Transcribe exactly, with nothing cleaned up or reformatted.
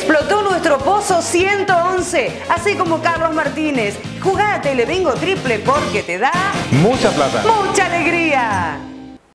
Explotó nuestro pozo ciento once, así como Carlos Martínez. Jugá a Telebingo Triple porque te da mucha plata. mucha alegría.